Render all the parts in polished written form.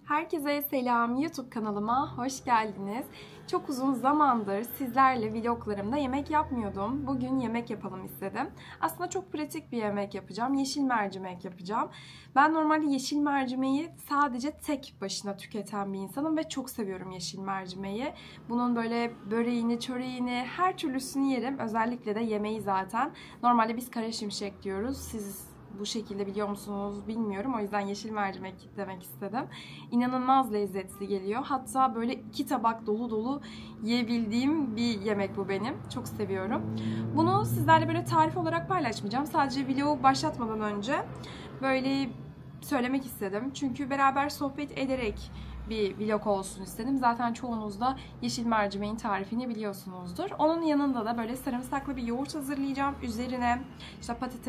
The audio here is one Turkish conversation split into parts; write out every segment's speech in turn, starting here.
Herkese selam, YouTube kanalıma hoş geldiniz. Çok uzun zamandır sizlerle vloglarımda yemek yapmıyordum. Bugün yemek yapalım istedim. Aslında çok pratik bir yemek yapacağım. Yeşil mercimek yapacağım. Ben normalde yeşil mercimeği sadece tek başına tüketen bir insanım ve çok seviyorum yeşil mercimeği. Bunun böyle böreğini, çöreğini, her türlüsünü yerim. Özellikle de yemeği zaten. Normalde biz kara şimşek diyoruz. Siz bu şekilde biliyor musunuz bilmiyorum. O yüzden yeşil mercimek demek istedim. İnanılmaz lezzetli geliyor. Hatta böyle 2 tabak dolu dolu yiyebildiğim bir yemek bu benim. Çok seviyorum. Bunu sizlerle böyle tarif olarak paylaşmayacağım. Sadece vlogu başlatmadan önce böyle söylemek istedim. Çünkü beraber sohbet ederek bir vlog olsun istedim. Zaten çoğunuz da yeşil mercimeğin tarifini biliyorsunuzdur. Onun yanında da böyle sarımsaklı bir yoğurt hazırlayacağım. Üzerine işte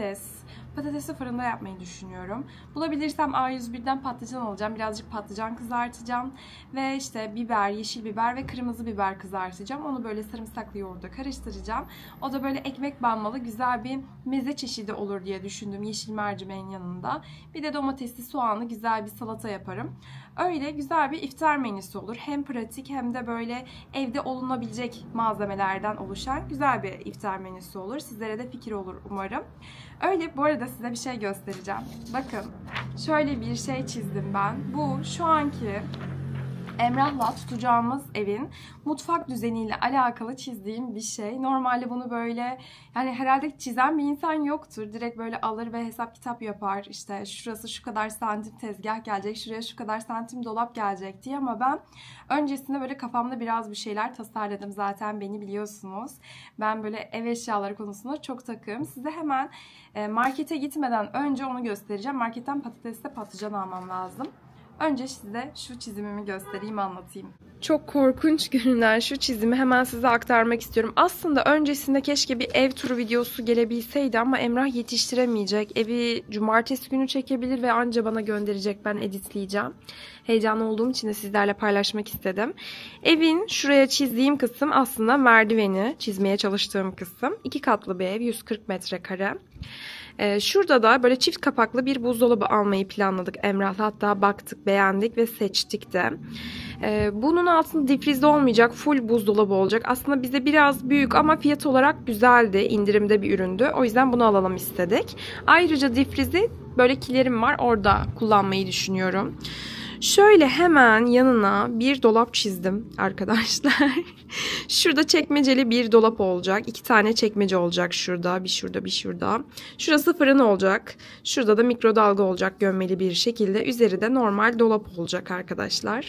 patatesi fırında yapmayı düşünüyorum. Bulabilirsem A101'den patlıcan alacağım. Birazcık patlıcan kızartacağım. Ve işte biber, yeşil biber ve kırmızı biber kızartacağım. Onu böyle sarımsaklı yoğurda karıştıracağım. O da böyle ekmek banmalı güzel bir meze çeşidi olur diye düşündüm yeşil mercimeğin yanında. Bir de domatesli soğanlı güzel bir salata yaparım. Öyle güzel bir iftar menüsü olur. Hem pratik hem de böyle evde olunabilecek malzemelerden oluşan güzel bir iftar menüsü olur. Sizlere de fikir olur umarım. Öyle, bu arada size bir şey göstereceğim. Bakın, şöyle bir şey çizdim ben. Bu şu anki Emrah'la tutacağımız evin mutfak düzeniyle alakalı çizdiğim bir şey. Normalde bunu böyle yani herhalde çizen bir insan yoktur. Direkt böyle alır ve hesap kitap yapar. İşte şurası şu kadar santim tezgah gelecek, şuraya şu kadar santim dolap gelecek diye. Ama ben öncesinde böyle kafamda biraz bir şeyler tasarladım. Zaten beni biliyorsunuz. Ben böyle ev eşyaları konusunda çok takığım. Size hemen markete gitmeden önce onu göstereceğim. Marketten patatesle patlıcan almam lazım. Önce size şu çizimimi göstereyim, anlatayım. Çok korkunç görünen şu çizimi hemen size aktarmak istiyorum. Aslında öncesinde keşke bir ev turu videosu gelebilseydi ama Emrah yetiştiremeyecek. Evi cumartesi günü çekebilir ve anca bana gönderecek. Ben editleyeceğim. Heyecanlı olduğum için de sizlerle paylaşmak istedim. Evin şuraya çizdiğim kısım aslında merdiveni çizmeye çalıştığım kısım. 2 katlı bir ev, 140 metrekare. Şurada da böyle çift kapaklı bir buzdolabı almayı planladık Emrah'la. Hatta baktık, beğendik ve seçtik de. Bunun altında difrizde olmayacak, full buzdolabı olacak. Aslında bize biraz büyük ama fiyat olarak güzeldi. İndirimde bir üründü. O yüzden bunu alalım istedik. Ayrıca difrizi böyle kilerim var, orada kullanmayı düşünüyorum. Şöyle hemen yanına bir dolap çizdim arkadaşlar. Şurada çekmeceli bir dolap olacak. 2 tane çekmece olacak şurada. Bir şurada, bir şurada. Şurası fırın olacak. Şurada da mikrodalga olacak gömmeli bir şekilde. Üzeri de normal dolap olacak arkadaşlar.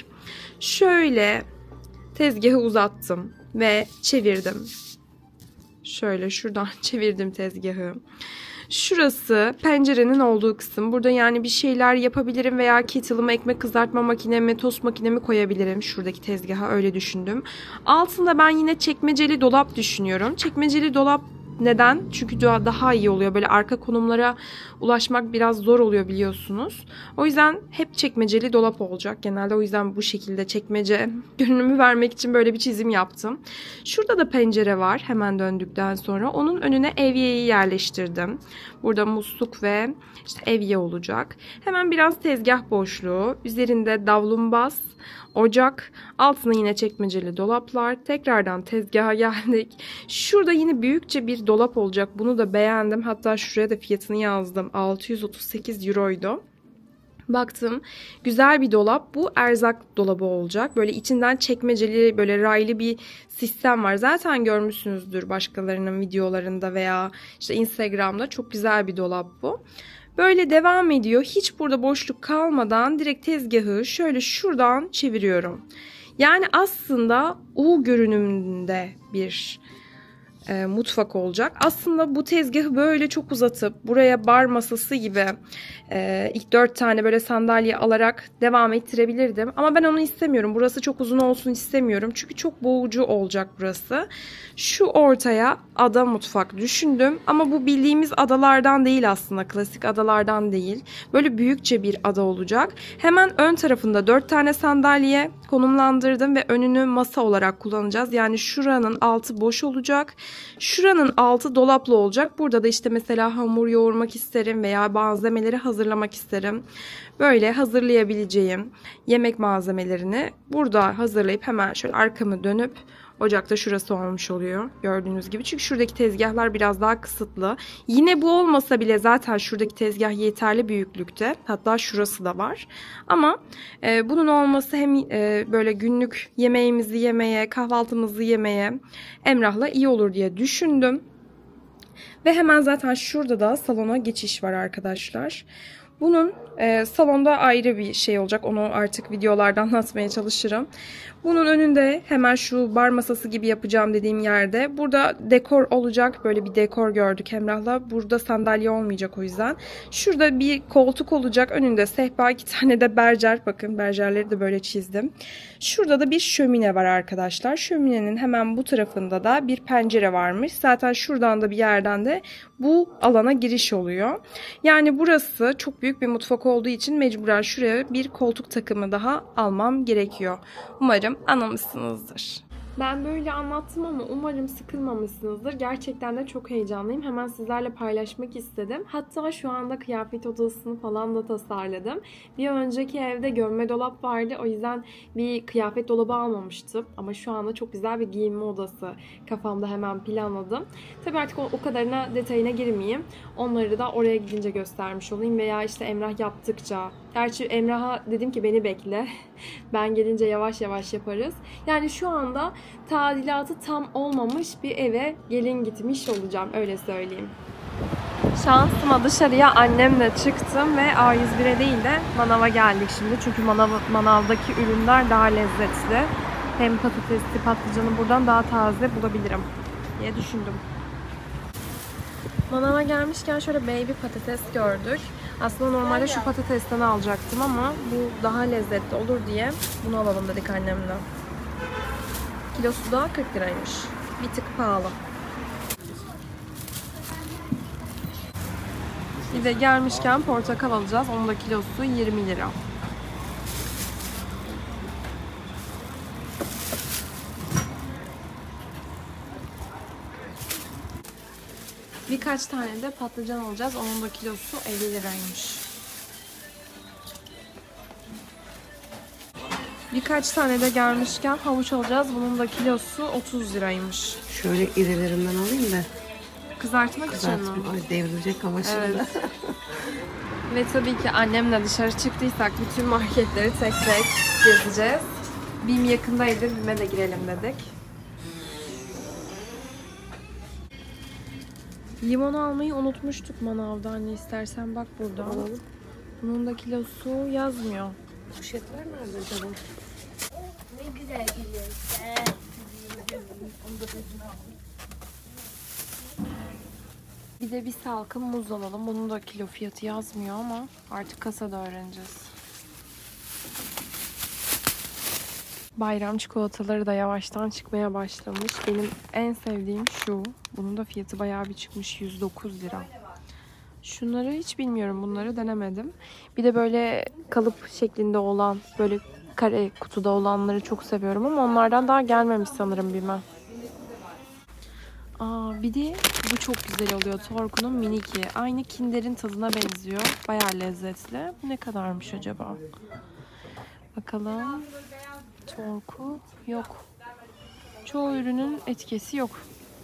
Şöyle tezgahı uzattım ve çevirdim. Şöyle şuradan çevirdim tezgahı. Şurası pencerenin olduğu kısım. Burada yani bir şeyler yapabilirim veya kettle'ımı, ekmek kızartma makinemi, tost makinemi koyabilirim. Şuradaki tezgaha öyle düşündüm. Altında ben yine çekmeceli dolap düşünüyorum. Çekmeceli dolap neden? Çünkü daha iyi oluyor. Böyle arka konumlara ulaşmak biraz zor oluyor biliyorsunuz. O yüzden hep çekmeceli dolap olacak. Genelde o yüzden bu şekilde çekmece görünümü vermek için böyle bir çizim yaptım. Şurada da pencere var hemen döndükten sonra. Onun önüne evyeyi yerleştirdim. Burada musluk ve işte evye olacak. Hemen biraz tezgah boşluğu. Üzerinde davlumbaz, ocak, altına yine çekmeceli dolaplar. Tekrardan tezgaha geldik. Şurada yine büyükçe bir dolap olacak. Bunu da beğendim. Hatta şuraya da fiyatını yazdım. 638 euroydu. Baktım, güzel bir dolap. Bu erzak dolabı olacak. Böyle içinden çekmeceli, böyle raylı bir sistem var. Zaten görmüşsünüzdür başkalarının videolarında veya işte Instagram'da. Çok güzel bir dolap bu. Böyle devam ediyor. Hiç burada boşluk kalmadan direkt tezgahı şöyle şuradan çeviriyorum. Yani aslında U görünümünde bir mutfak olacak. Aslında bu tezgahı böyle çok uzatıp buraya bar masası gibi ilk 4 tane böyle sandalye alarak devam ettirebilirdim. Ama ben onu istemiyorum. Burası çok uzun olsun istemiyorum. Çünkü çok boğucu olacak burası. Şu ortaya ada mutfak düşündüm. Ama bu bildiğimiz adalardan değil aslında. Klasik adalardan değil. Böyle büyükçe bir ada olacak. Hemen ön tarafında 4 tane sandalye. konumlandırdım ve önünü masa olarak kullanacağız. Yani şuranın altı boş olacak. Şuranın altı dolaplı olacak. Burada da işte mesela hamur yoğurmak isterim veya malzemeleri hazırlamak isterim. Böyle hazırlayabileceğim yemek malzemelerini burada hazırlayıp hemen şöyle arkamı dönüp ocakta şurası olmuş oluyor. Gördüğünüz gibi. Çünkü şuradaki tezgahlar biraz daha kısıtlı. Yine bu olmasa bile zaten şuradaki tezgah yeterli büyüklükte. Hatta şurası da var. Ama bunun olması hem böyle günlük yemeğimizi yemeye, kahvaltımızı yemeye Emrah'la iyi olur diye düşündüm. Ve hemen zaten şurada da salona geçiş var arkadaşlar. Bunun salonda ayrı bir şey olacak. Onu artık videolarda anlatmaya çalışırım. Bunun önünde hemen şu bar masası gibi yapacağım dediğim yerde. Burada dekor olacak. Böyle bir dekor gördük Emrah'la. Burada sandalye olmayacak o yüzden. Şurada bir koltuk olacak. Önünde sehpa, 2 tane de berjer. Bakın berjerleri de böyle çizdim. Şurada da bir şömine var arkadaşlar. Şöminenin hemen bu tarafında da bir pencere varmış. Zaten şuradan da bir yerden de bu alana giriş oluyor. Yani burası çok büyük bir mutfak olduğu için mecburen şuraya bir koltuk takımı daha almam gerekiyor. Umarım anlamışsınızdır. Ben böyle anlattım ama umarım sıkılmamışsınızdır. Gerçekten de çok heyecanlıyım. Hemen sizlerle paylaşmak istedim. Hatta şu anda kıyafet odasını falan da tasarladım. Bir önceki evde gömme dolap vardı. O yüzden bir kıyafet dolabı almamıştım. Ama şu anda çok güzel bir giyinme odası kafamda hemen planladım. Tabii artık o kadarına detayına girmeyeyim. Onları da oraya gidince göstermiş olayım. Veya işte Emrah yaptıkça. Gerçi Emrah'a dedim ki beni bekle. Ben gelince yavaş yavaş yaparız. Yani şu anda tadilatı tam olmamış bir eve gelin gitmiş olacağım. Öyle söyleyeyim. Şansıma dışarıya annemle çıktım ve A101'e değil de manava geldik şimdi. Çünkü manavdaki ürünler daha lezzetli. Hem patatesli patlıcanı buradan daha taze bulabilirim diye düşündüm. Manava gelmişken şöyle baby patates gördük. Aslında normalde şu patatesten alacaktım ama bu daha lezzetli olur diye bunu alalım dedik annemle. Kilosu da 40 liraymış. Bir tık pahalı. Bir de gelmişken portakal alacağız. Onun da kilosu 20 lira. Birkaç tane de patlıcan alacağız. Onun da kilosu 50 liraymış. Birkaç tane de gelmişken havuç alacağız. Bunun da kilosu 30 liraymış. Şöyle irilerinden alayım da. Kızartmak için mi? Ay, devrilecek ama şimdi. Evet. Ve tabii ki annemle dışarı çıktıysak bütün marketleri tek tek gezeceğiz. BİM yakındaydı. BİM'e de girelim dedik. Limon almayı unutmuştuk manavda. Anne istersen bak burada alalım. Bunun da kilosu yazmıyor. Poşetler nerede acaba? Ne güzel gülüyorsun. Bir de bir salkım muz alalım. Bunun da kilo fiyatı yazmıyor ama artık kasada öğreneceğiz. Bayram çikolataları da yavaştan çıkmaya başlamış. Benim en sevdiğim şu. Bunun da fiyatı bayağı bir çıkmış. 109 lira. Şunları hiç bilmiyorum. Bunları denemedim. Bir de böyle kalıp şeklinde olan, böyle kare kutuda olanları çok seviyorum ama onlardan daha gelmemiş sanırım BİM'e. Bir de bu çok güzel oluyor. Torku'nun miniki. Aynı Kinder'in tadına benziyor. Bayağı lezzetli. Bu ne kadarmış acaba? Bakalım. Torku yok. Çoğu ürünün etiketi yok.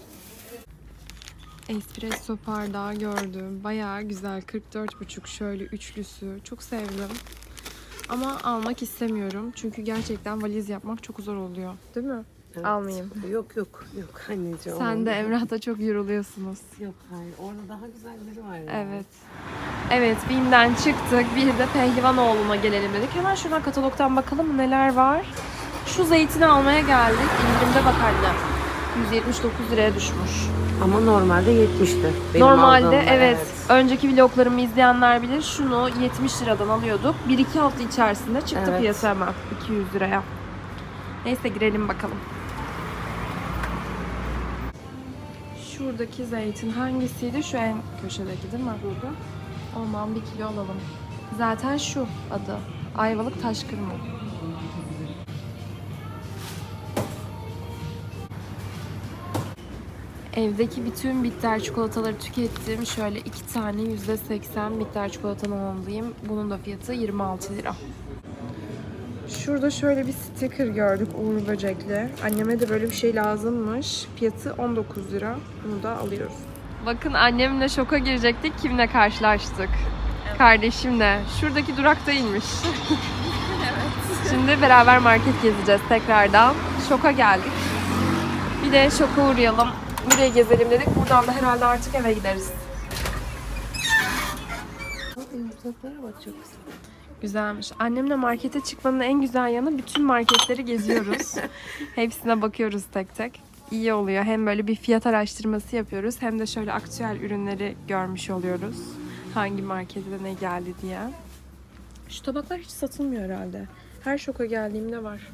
Espresso bardağı gördüm. Bayağı güzel. 44,5 şöyle üçlüsü. Çok sevdim. Ama almak istemiyorum. Çünkü gerçekten valiz yapmak çok zor oluyor. Değil mi? Evet. Almayayım. Yok anneciğim. Sen de Emrah'ta çok yoruluyorsunuz. Yok hayır. Orada daha güzelleri var ya. Evet. Evet, BİM'den çıktık. Bir de Pehlivanoğlu'na gelelim dedik. Hemen şuradan katalogdan bakalım neler var. Şu zeytini almaya geldik. İndirimde bak anne. 179 liraya düşmüş. Ama normalde 70'ti. Normalde evet. Önceki vloglarımı izleyenler bilir. Şunu 70 liradan alıyorduk. 1-2 hafta içerisinde çıktı Evet. piyasa hemen 200 liraya. Neyse girelim bakalım. Şuradaki zeytin hangisiydi? Şu en köşedeki değil mi? Ondan 1 kilo alalım. Zaten şu adı. Ayvalık taşkırma. Evdeki bütün bitter çikolataları tükettim. Şöyle 2 tane %80 bitter çikolatanın alayım. Bunun da fiyatı 26 lira. Şurada şöyle bir sticker gördük Uğur Böcek'li. Anneme de böyle bir şey lazımmış. Fiyatı 19 lira. Bunu da alıyoruz. Bakın annemle şoka girecektik. Kimle karşılaştık? Evet. Kardeşimle. Şuradaki duraktaymış. Evet. Şimdi beraber market gezeceğiz tekrardan. Şoka geldik. Bir de şoka uğrayalım. Burayı gezelim dedik. Buradan da herhalde artık eve gideriz. Yumurtalara bak, çok güzel. Güzelmiş. Annemle markete çıkmanın en güzel yanı bütün marketleri geziyoruz. Hepsine bakıyoruz tek tek. İyi oluyor. Hem böyle bir fiyat araştırması yapıyoruz hem de şöyle aktüel ürünleri görmüş oluyoruz. Hangi markette ne geldi diye. Şu tabaklar hiç satılmıyor herhalde. Her şoka geldiğimde var.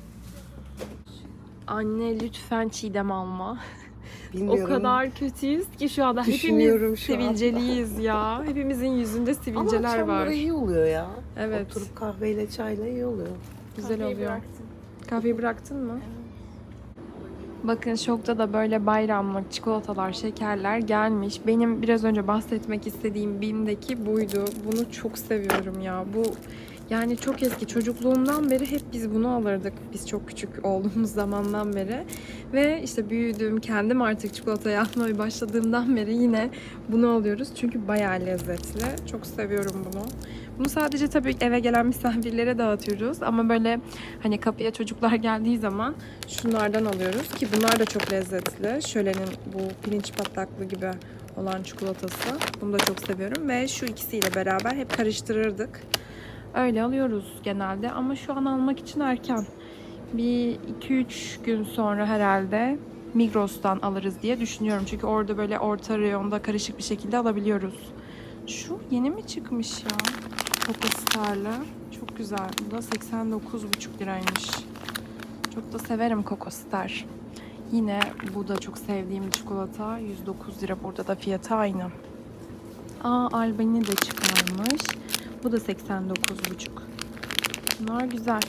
Anne lütfen çiğdem alma. Bilmiyorum. O kadar kötüyüz ki şu anda hepimiz sivilceliyiz ya. Hepimizin yüzünde sivilceler var. Ama iyi oluyor ya. Evet. Oturup kahveyle çayla iyi oluyor. Güzel oluyor. Kahveyi bıraktın mı? Evet. Bakın şokta da böyle bayramlık çikolatalar, şekerler gelmiş. Benim biraz önce bahsetmek istediğim BİM'deki buydu. Bunu çok seviyorum ya. Bu yani çok eski. Çocukluğumdan beri hep biz bunu alırdık. Biz çok küçük olduğumuz zamandan beri. Ve işte büyüdüğüm, kendim artık çikolata yapmaya başladığımdan beri yine bunu alıyoruz. Çünkü bayağı lezzetli. Çok seviyorum bunu. Bunu sadece tabii eve gelen misafirlere dağıtıyoruz. Ama böyle hani kapıya çocuklar geldiği zaman şunlardan alıyoruz. Ki bunlar da çok lezzetli. Şölenin bu pirinç patlaklı gibi olan çikolatası. Bunu da çok seviyorum. Ve şu ikisiyle beraber hep karıştırırdık. Öyle alıyoruz genelde ama şu an almak için erken. Bir 2-3 gün sonra herhalde Migros'tan alırız diye düşünüyorum. Çünkü orada böyle orta reyonda karışık bir şekilde alabiliyoruz. Şu yeni mi çıkmış ya? Coco Star'lı. Çok güzel. Bu da 89,5 liraymış. Çok da severim Coco Star. Yine bu da çok sevdiğim çikolata. 109 lira. Burada da fiyatı aynı. Albany de çıkarmış. Bu da 89,5. Bunlar güzel.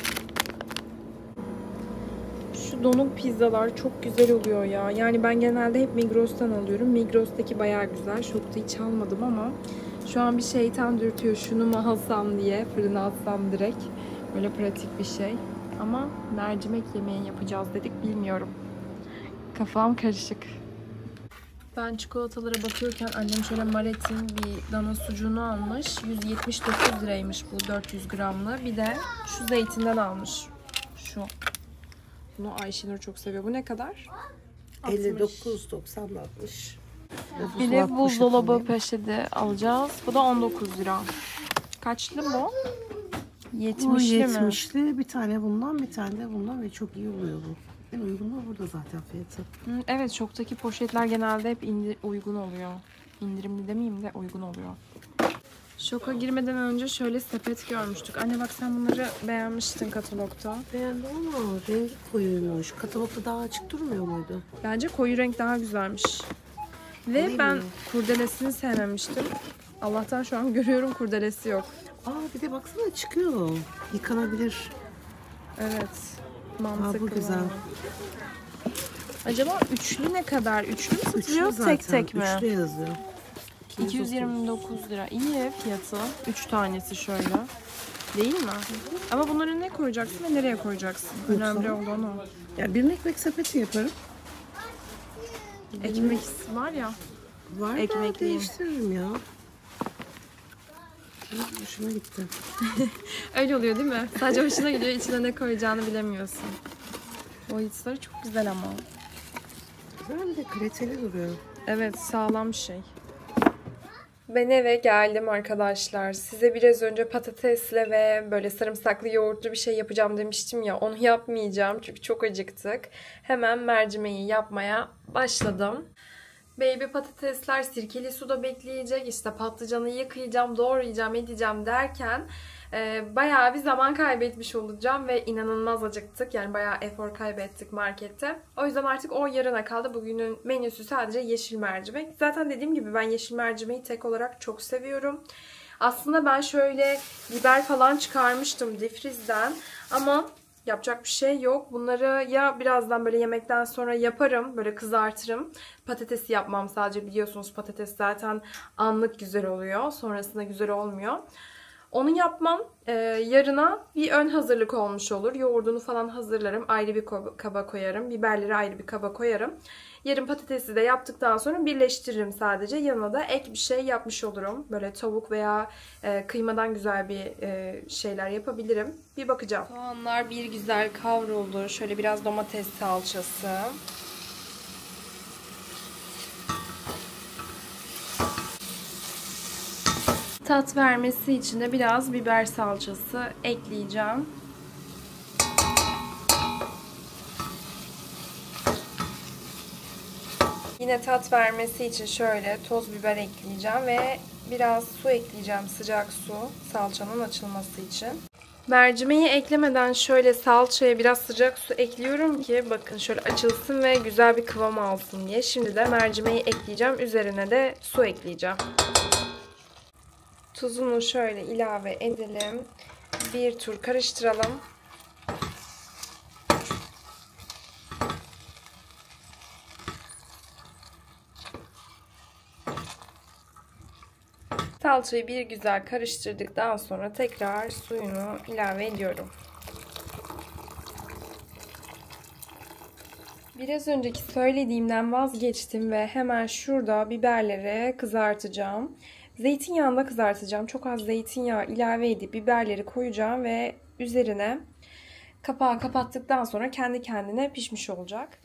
Şu donuk pizzalar çok güzel oluyor ya. Yani ben genelde hep Migros'tan alıyorum. Migros'taki bayağı güzel. Şokta hiç almadım ama şu an bir şeytan dürtüyor. Şunu mu alsam diye. Fırına atsam direkt. Böyle pratik bir şey. Ama mercimek yemeği yapacağız dedik. Bilmiyorum. Kafam karışık. Ben çikolatalara bakıyorken annem şöyle Maret'in bir dana sucuğunu almış. 179 liraymış bu 400 gramlı. Bir de şu zeytinden almış. Şu. Bunu Ayşenur çok seviyor. Bu ne kadar? 59,90-60. Bir de buzdolabı poşeti alacağız. Bu da 19 lira. Kaçlı bu? 70'li mi? 70'li. Bir tane bundan, bir tane de bundan ve çok iyi oluyor bu. En uygunu burada zaten fiyatı. Evet, şoktaki poşetler genelde hep uygun oluyor. İndirimli demeyeyim de uygun oluyor. Şoka girmeden önce şöyle sepet görmüştük. Anne bak sen bunları beğenmiştin katalogda. Beğendim ama rengi koyuymuş. Katalogda daha açık durmuyor muydu? Bence koyu renk daha güzelmiş. Ve Alayım ben mı? kurdelesini sevmemiştim. Allah'tan şu an görüyorum kurdelesi yok. Bir de baksana çıkıyor. Yıkanabilir. Evet. Mantıklı. Bu güzel. Acaba üçlü ne kadar? Üçlü mü satılıyor? Üçlü Tek tek mi? Üçlü yazıyor. 229 lira. İyi fiyatı. 3 tanesi şöyle. Değil mi? Ama bunları ne koyacaksın ve nereye koyacaksın? Önemli olan o. Ya bir ekmek sepeti yaparım. Ekmek var ya. Var ekmekliyim. da değiştiririm ya. Hoşuma gitti. Öyle oluyor değil mi? Sadece hoşuna gidiyor. İçine ne koyacağını bilemiyorsun. Boyutları çok güzel ama. Güzel, bir de kaliteli duruyor. Evet, sağlam şey. Ben eve geldim arkadaşlar. Size biraz önce patatesle ve böyle sarımsaklı yoğurtlu bir şey yapacağım demiştim ya. Onu yapmayacağım çünkü çok acıktık. Hemen mercimeği yapmaya başladım. Baby patatesler sirkeli suda bekleyecek. İşte patlıcanı yıkayacağım, doğrayacağım, edeceğim derken bayağı bir zaman kaybetmiş olacağım ve inanılmaz acıktık. Yani bayağı efor kaybettik markette. O yüzden artık o yarına kaldı. Bugünün menüsü sadece yeşil mercimek. Zaten dediğim gibi ben yeşil mercimeği tek olarak çok seviyorum. Aslında ben şöyle biber falan çıkarmıştım difrizden ama Yapacak bir şey yok. Bunları ya birazdan böyle yemekten sonra yaparım. Böyle kızartırım. Patatesi yapmam sadece, biliyorsunuz patates zaten anlık güzel oluyor. Sonrasında güzel olmuyor. Onu yapmam. Yarına bir ön hazırlık olmuş olur. Yoğurdunu falan hazırlarım. Ayrı bir kaba koyarım. Biberleri ayrı bir kaba koyarım. Yarın patatesi de yaptıktan sonra birleştiririm sadece. Yanına da ek bir şey yapmış olurum. Böyle tavuk veya kıymadan güzel bir şeyler yapabilirim. Bir bakacağım. Soğanlar bir güzel kavruldu. Şöyle biraz domates salçası. Tat vermesi için de biraz biber salçası ekleyeceğim. Yine tat vermesi için şöyle toz biber ekleyeceğim ve biraz su ekleyeceğim, sıcak su, salçanın açılması için. Mercimeği eklemeden şöyle salçaya biraz sıcak su ekliyorum ki bakın şöyle açılsın ve güzel bir kıvam alsın diye. Şimdi de mercimeği ekleyeceğim, üzerine de su ekleyeceğim. Tuzunu şöyle ilave edelim. Bir tur karıştıralım. Salçayı bir güzel karıştırdıktan sonra tekrar suyunu ilave ediyorum. Biraz önceki söylediğimden vazgeçtim ve hemen şurada biberleri kızartacağım. Zeytinyağında kızartacağım. Çok az zeytinyağı ilave edip biberleri koyacağım ve üzerine kapağı kapattıktan sonra kendi kendine pişmiş olacak.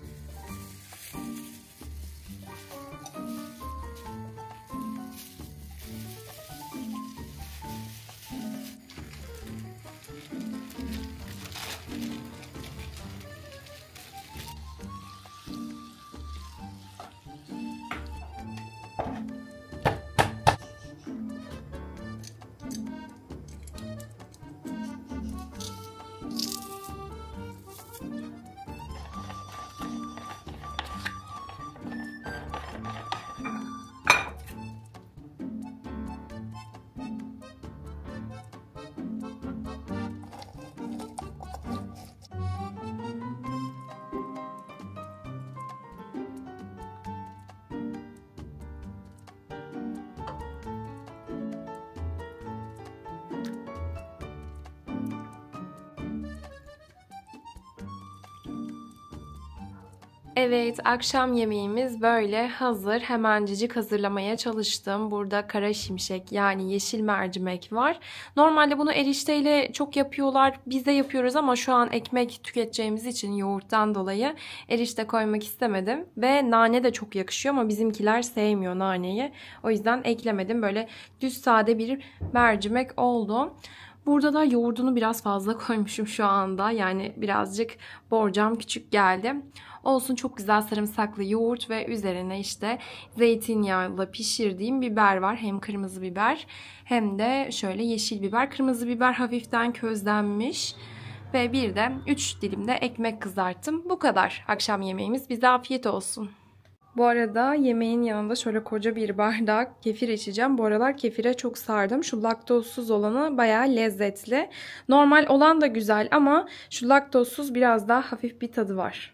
Evet, akşam yemeğimiz böyle hazır. Hemencecik hazırlamaya çalıştım. Burada kara şimşek yani yeşil mercimek var. Normalde bunu erişteyle çok yapıyorlar. Biz de yapıyoruz ama şu an ekmek tüketeceğimiz için yoğurttan dolayı erişte koymak istemedim. Ve nane de çok yakışıyor ama bizimkiler sevmiyor naneyi. O yüzden eklemedim. Böyle düz sade bir mercimek oldu. Burada da yoğurdunu biraz fazla koymuşum şu anda. Yani birazcık borcam küçük geldi. Olsun, çok güzel sarımsaklı yoğurt ve üzerine işte zeytinyağıyla pişirdiğim biber var. Hem kırmızı biber hem de şöyle yeşil biber. Kırmızı biber hafiften közlenmiş. Ve bir de 3 dilim de ekmek kızarttım. Bu kadar akşam yemeğimiz. Bize afiyet olsun. Bu arada yemeğin yanında şöyle koca bir bardak kefir içeceğim. Bu aralar kefire çok sardım. Şu laktozsuz olanı bayağı lezzetli. Normal olan da güzel ama şu laktozsuz biraz daha hafif bir tadı var.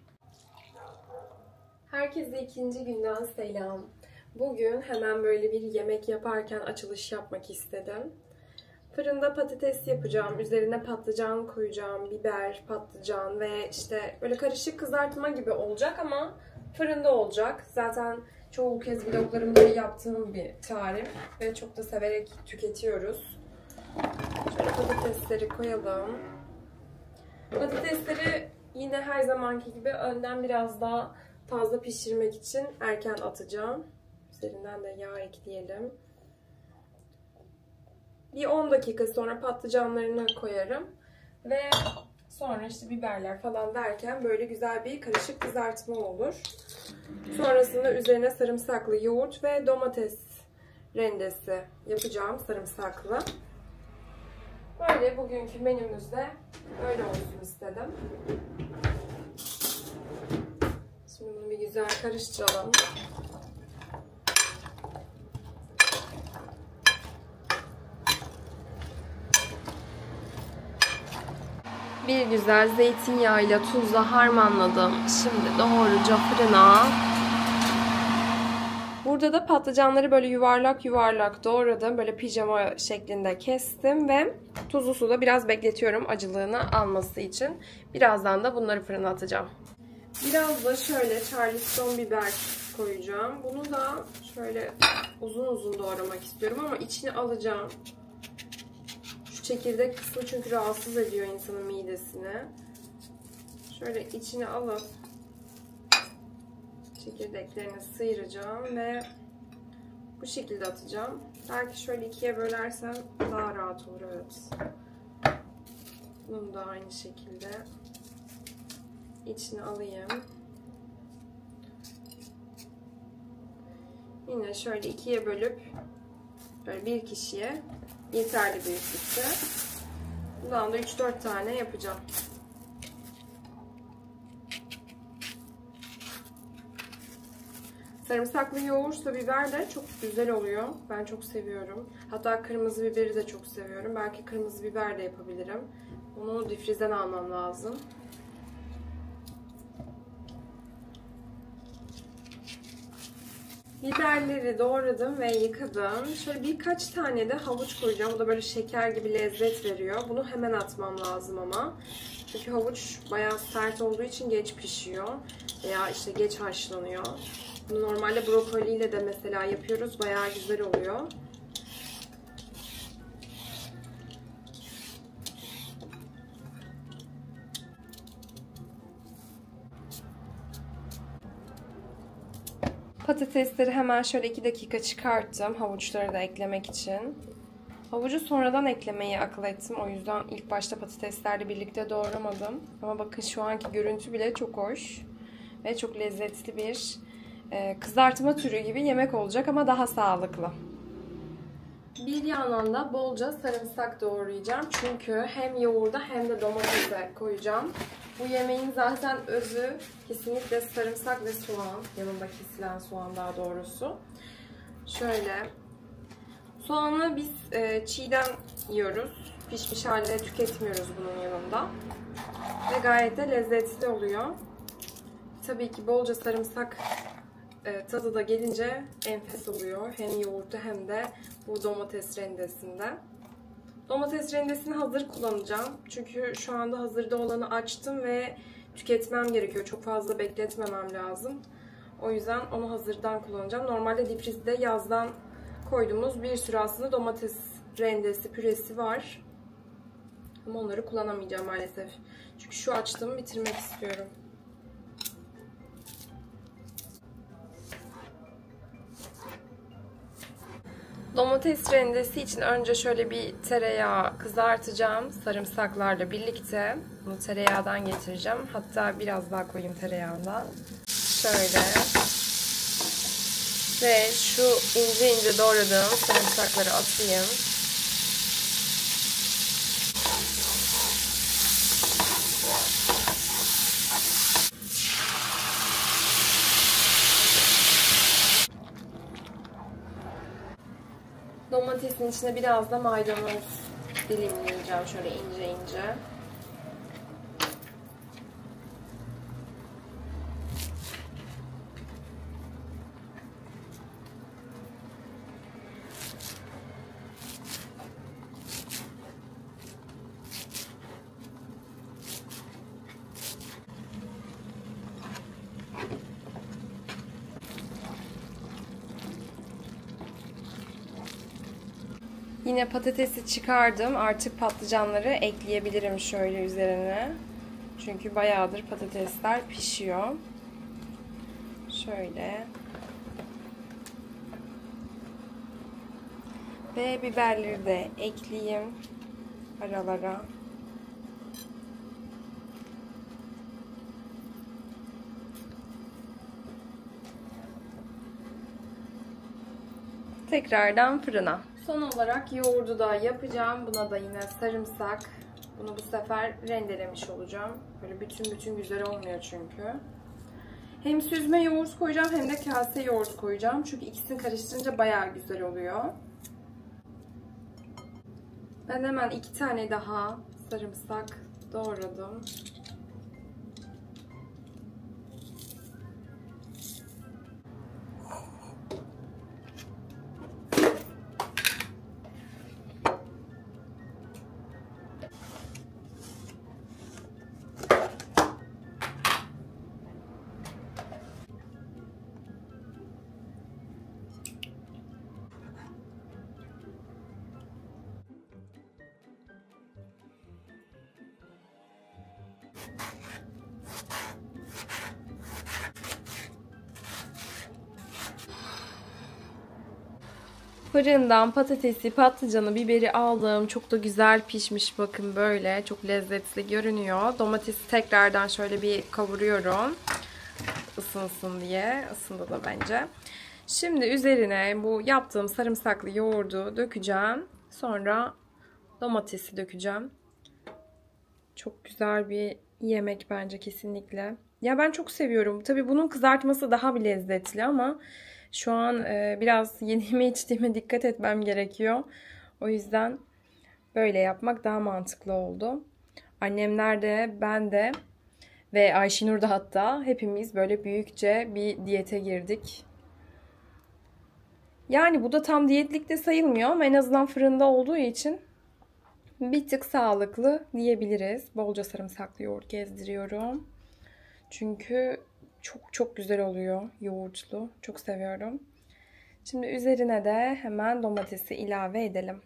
Herkese ikinci günden selam. Bugün hemen böyle bir yemek yaparken açılış yapmak istedim. Fırında patates yapacağım. Üzerine patlıcan koyacağım. Biber, patlıcan ve işte böyle karışık kızartma gibi olacak ama fırında olacak. Zaten çoğu kez vloglarımda yaptığım bir tarif ve çok da severek tüketiyoruz. Şöyle patatesleri koyalım. Patatesleri yine her zamanki gibi önden biraz daha fazla pişirmek için erken atacağım. Üzerinden de yağ ekleyelim. Bir 10 dakika sonra patlıcanlarını koyarım. Ve sonra işte biberler falan derken böyle güzel bir karışık kızartma olur. Sonrasında üzerine sarımsaklı yoğurt ve domates rendesi yapacağım, sarımsaklı. Böyle bugünkü menümüzde böyle olsun istedim. Şimdi bunu bir güzel karıştıralım. Bir güzel zeytinyağıyla tuzla harmanladım. Şimdi doğruca fırına. Burada da patlıcanları böyle yuvarlak yuvarlak doğradım. Böyle pijama şeklinde kestim ve tuzlu suda biraz bekletiyorum acılığını alması için. Birazdan da bunları fırına atacağım. Biraz da şöyle Charleston biber koyacağım. Bunu da şöyle uzun uzun doğramak istiyorum ama içine alacağım. Şu çekirdek kısmı çünkü rahatsız ediyor insanın midesini. Şöyle içine alıp çekirdeklerini sıyıracağım ve bu şekilde atacağım. Belki şöyle ikiye bölersem daha rahat olur. Evet. Bunu da aynı şekilde içine alayım. Yine şöyle ikiye bölüp böyle bir kişiye yeterli büyüklükte. Bundan da 3-4 tane yapacağım. Sarımsaklı yoğurtla biber de çok güzel oluyor. Ben çok seviyorum. Hatta kırmızı biberi de çok seviyorum. Belki kırmızı biber de yapabilirim. Onu difrizden almam lazım. Biberleri doğradım ve yıkadım. Şöyle birkaç tane de havuç koyacağım. Bu da böyle şeker gibi lezzet veriyor. Bunu hemen atmam lazım ama. Çünkü havuç bayağı sert olduğu için geç pişiyor. Veya işte geç haşlanıyor. Bunu normalde brokoliyle de mesela yapıyoruz. Bayağı güzel oluyor. Patatesleri hemen şöyle 2 dakika çıkarttım. Havuçları da eklemek için. Havucu sonradan eklemeyi akıl ettim. O yüzden ilk başta patateslerle birlikte doğramadım. Ama bakın şu anki görüntü bile çok hoş. Ve çok lezzetli bir kızartma türü gibi yemek olacak ama daha sağlıklı. Bir yandan da bolca sarımsak doğrayacağım. Çünkü hem yoğurda hem de domatese koyacağım. Bu yemeğin zaten özü kesinlikle sarımsak ve soğan. Yanında kesilen soğan daha doğrusu. Şöyle. Soğanı biz çiğden yiyoruz. Pişmiş halde tüketmiyoruz bunun yanında. Ve gayet de lezzetli oluyor. Tabii ki bolca sarımsak tadı da gelince enfes oluyor. Hem yoğurtta hem de bu domates rendesinde. Domates rendesini hazır kullanacağım. Çünkü şu anda hazırda olanı açtım ve tüketmem gerekiyor. Çok fazla bekletmemem lazım. O yüzden onu hazırdan kullanacağım. Normalde difrizde yazdan koyduğumuz bir sürü aslında domates rendesi, püresi var. Ama onları kullanamayacağım maalesef. Çünkü şu açtığımı bitirmek istiyorum. Domates rendesi için önce şöyle bir tereyağı kızartacağım sarımsaklarla birlikte. Bunu tereyağdan getireceğim. Hatta biraz daha koyayım tereyağından. Şöyle. Ve şu ince ince doğradığım sarımsakları atayım. Domatesin içine biraz da maydanoz dilimleyeceğim şöyle ince ince. Yine patatesi çıkardım. Artık patlıcanları ekleyebilirim şöyle üzerine. Çünkü bayağıdır patatesler pişiyor. Şöyle. Ve biberleri de ekleyeyim aralara. Tekrardan fırına. Son olarak yoğurdu da yapacağım. Buna da yine sarımsak. Bunu bu sefer rendelemiş olacağım. Böyle bütün güzel olmuyor çünkü. Hem süzme yoğurt koyacağım hem de kase yoğurt koyacağım. Çünkü ikisini karıştırınca bayağı güzel oluyor. Ben hemen 2 tane daha sarımsak doğradım. Fırından patatesi, patlıcanı, biberi aldım. Çok da güzel pişmiş, bakın böyle. Çok lezzetli görünüyor. Domatesi tekrardan şöyle bir kavuruyorum. Isınsın diye. Isındı da bence. Şimdi üzerine bu yaptığım sarımsaklı yoğurdu dökeceğim. Sonra domatesi dökeceğim. Çok güzel bir yemek bence kesinlikle. Ya ben çok seviyorum. Tabii bunun kızartması daha bir lezzetli ama şu an biraz yediğime içtiğime dikkat etmem gerekiyor. O yüzden böyle yapmak daha mantıklı oldu. Annemler de, ben de ve Ayşenur da hatta hepimiz böyle büyükçe bir diyete girdik. Yani bu da tam diyetlik de sayılmıyor ama en azından fırında olduğu için bir tık sağlıklı diyebiliriz. Bolca sarımsaklı yoğurt gezdiriyorum. Çünkü çok güzel oluyor yoğurtlu. Çok seviyorum. Şimdi üzerine de hemen domatesi ilave edelim.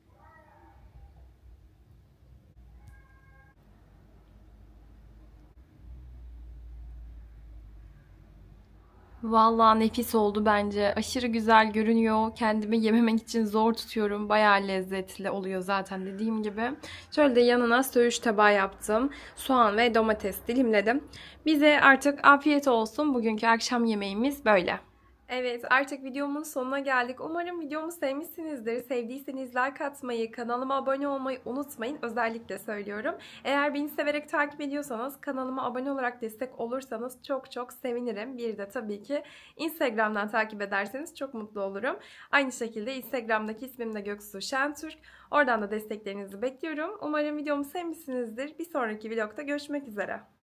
Vallahi nefis oldu bence. Aşırı güzel görünüyor. Kendimi yememek için zor tutuyorum. Bayağı lezzetli oluyor zaten dediğim gibi. Şöyle de yanına söğüş tabağı yaptım. Soğan ve domates dilimledim. Bize artık afiyet olsun. Bugünkü akşam yemeğimiz böyle. Evet, artık videomun sonuna geldik. Umarım videomu sevmişsinizdir. Sevdiyseniz like atmayı, kanalıma abone olmayı unutmayın. Özellikle söylüyorum. Eğer beni severek takip ediyorsanız, kanalıma abone olarak destek olursanız çok sevinirim. Bir de tabii ki Instagram'dan takip ederseniz çok mutlu olurum. Aynı şekilde Instagram'daki ismim de Göksu Şentürk. Oradan da desteklerinizi bekliyorum. Umarım videomu sevmişsinizdir. Bir sonraki vlogda görüşmek üzere.